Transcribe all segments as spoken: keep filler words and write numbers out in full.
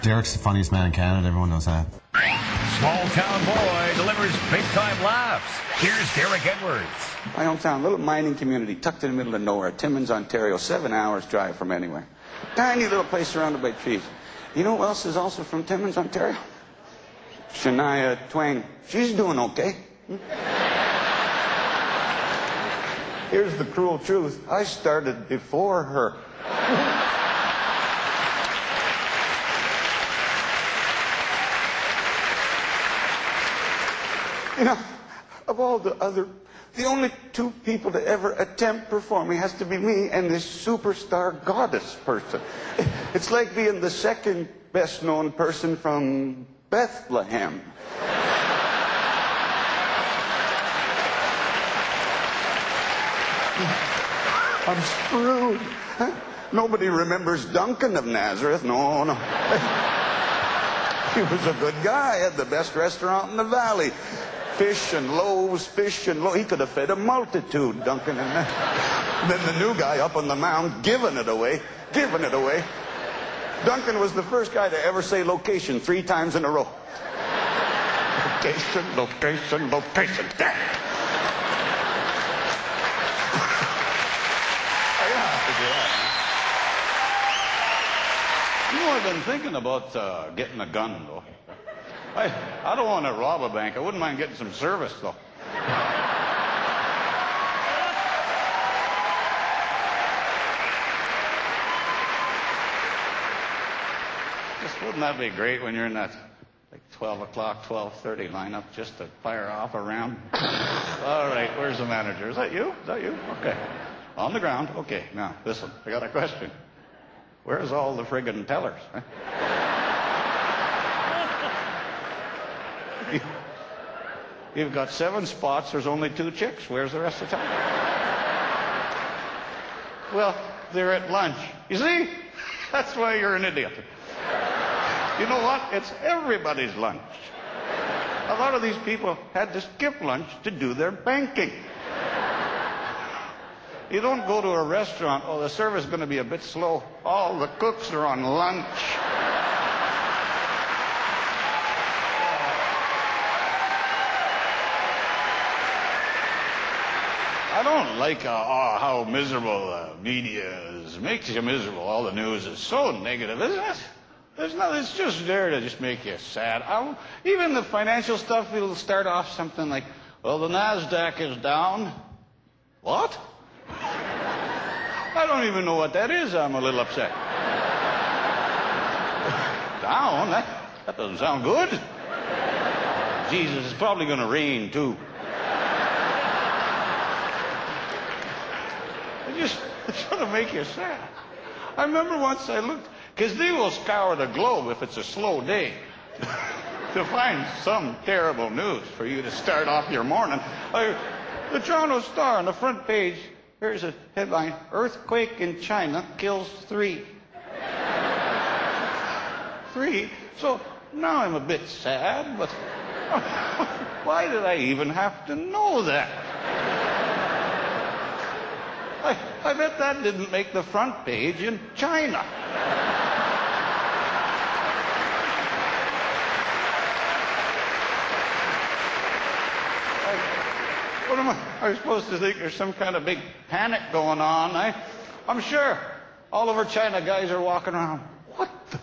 Derek's the funniest man in Canada. Everyone knows that. Small town boy delivers big time laughs. Here's Derek Edwards. My hometown, little mining community tucked in the middle of nowhere, Timmins, Ontario, seven hours drive from anywhere. Tiny little place surrounded by trees. You know who else is also from Timmins, Ontario? Shania Twain. She's doing okay. Hmm? Here's the cruel truth. I started before her. You know, of all the other, the only two people to ever attempt performing has to be me and this superstar goddess person. It's like being the second best known person from Bethlehem. I'm screwed. Huh? Nobody remembers Duncan of Nazareth. No, no. He was a good guy. Had the best restaurant in the valley. Fish and loaves, fish and loaves. He could have fed a multitude, Duncan. And then the new guy up on the mound giving it away, giving it away. Duncan was the first guy to ever say location three times in a row. Location, location, location. Damn. You know, I've been thinking about uh, getting a gun, though. I, I don't want to rob a bank. I wouldn't mind getting some service, though. Just wouldn't that be great when you're in that like twelve o'clock, twelve thirty lineup just to fire off a round? All right, where's the manager? Is that you? Is that you? Okay. On the ground. Okay, now, listen, I got a question. Where's all the friggin' tellers? Huh? you, you've got seven spots, there's only two chicks. Where's the rest of the time? Well, they're at lunch. You see? That's why you're an idiot. You know what? It's everybody's lunch. A lot of these people had to skip lunch to do their banking. You don't go to a restaurant, oh, the service is going to be a bit slow. All the cooks are on lunch. I don't like uh, oh, how miserable uh, media is. It makes you miserable. All the news is so negative, isn't it? There's no, it's just there to just make you sad. I, even the financial stuff, it'll start off something like, well, the NASDAQ is down. What? I don't even know what that is. I'm a little upset. Down? That, that doesn't sound good. Jesus, it's probably going to rain, too. It just, it's going to make you sad. I remember once I looked, because they will scour the globe if it's a slow day to find some terrible news for you to start off your morning. I, the Toronto Star on the front page, here's a headline, earthquake in China kills three. Three? So now I'm a bit sad, but why did I even have to know that? I, I bet that didn't make the front page in China. What am I, are you supposed to think there's some kind of big panic going on? I, I'm sure all over China guys are walking around. What the?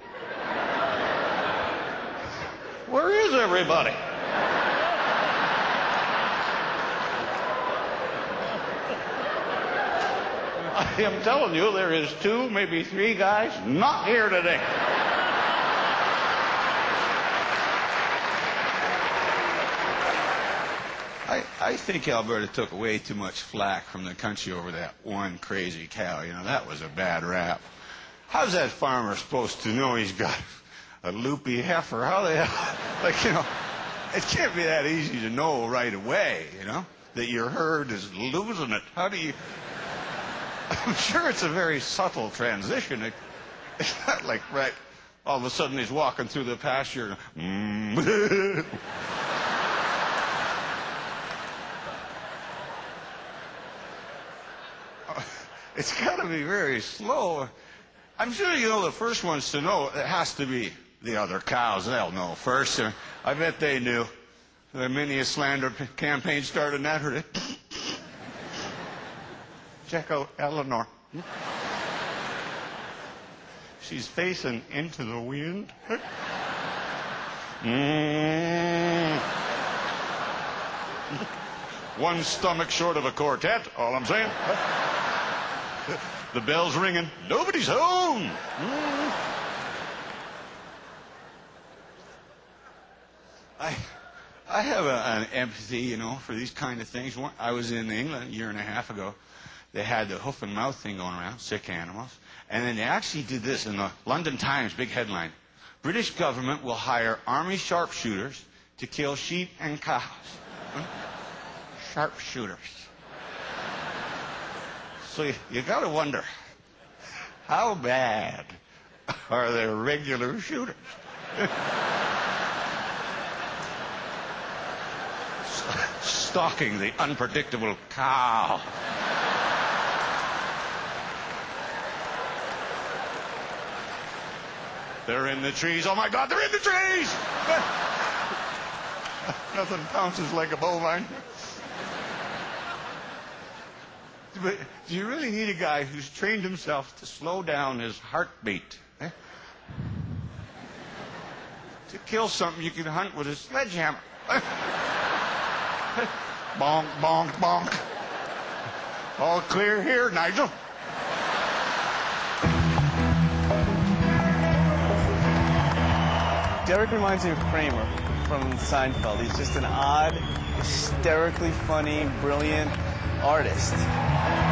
Where is everybody? I am telling you, there is two, maybe three guys not here today. I, I think Alberta took way too much flack from the country over that one crazy cow. You know, that was a bad rap. How's that farmer supposed to know he's got a loopy heifer? How the hell? Like, you know, it can't be that easy to know right away, you know, that your herd is losing it. How do you... I'm sure it's a very subtle transition. It, it's not like, right, all of a sudden he's walking through the pasture. Mm. It's got to be very slow. I'm sure you know the first ones to know. It has to be the other cows. They'll know first. Uh, I bet they knew. The mini slander p- campaign started in that herd. Check out Eleanor. She's facing into the wind. Mm. One stomach short of a quartet, all I'm saying. The bell's ringing. Nobody's home. Mm. I, I have a, an empathy, you know, for these kind of things. One, I was in England a year and a half ago. They had the hoof and mouth thing going around, sick animals. And then they actually did this in the London Times, big headline. British government will hire army sharpshooters to kill sheep and cows. Huh? Sharpshooters. So you, you got to wonder, how bad are their regular shooters? Stalking the unpredictable cow. They're in the trees. Oh, my God, they're in the trees! Nothing pounces like a bovine. But do you really need a guy who's trained himself to slow down his heartbeat? Eh? To kill something you can hunt with a sledgehammer. Bonk, bonk, bonk. All clear here, Nigel. Derek reminds me of Kramer from Seinfeld. He's just an odd, hysterically funny, brilliant artist.